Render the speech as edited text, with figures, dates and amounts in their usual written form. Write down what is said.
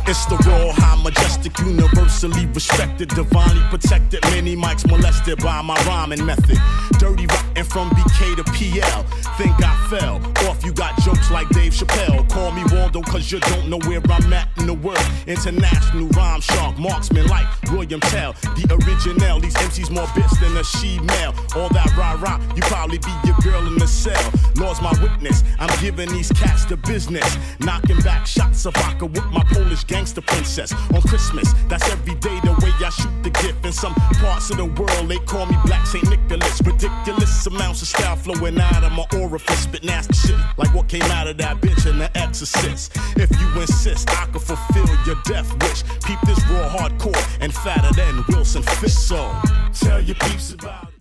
It's the raw, high, majestic, universally respected, divinely protected. Many mics molested by my rhyming method. Dirty rotten from BK to PL. Think I fell off, you got jokes like Dave Chappelle. Call me Waldo cause you don't know where I'm at in the world. International rhyme shark, marksman like William Tell. The original, these MCs more bits than a she-male. All that rah-rah, you probably be your girl in the cell. Lord's my witness, I'm giving these cats the business. Knocking back shots of vodka with my Polish gangster princess. On Christmas, that's every day the way I shoot the gift. In some parts of the world, they call me Black St. Nicholas. Ridiculous amounts of style flowing out of my orifice. Spit nasty shit, like what came out of that bitch in The Exorcist. If you insist, I can fulfill your death wish. Peep this raw hardcore and fatter than Wilson Fisk. So, tell your peeps about it.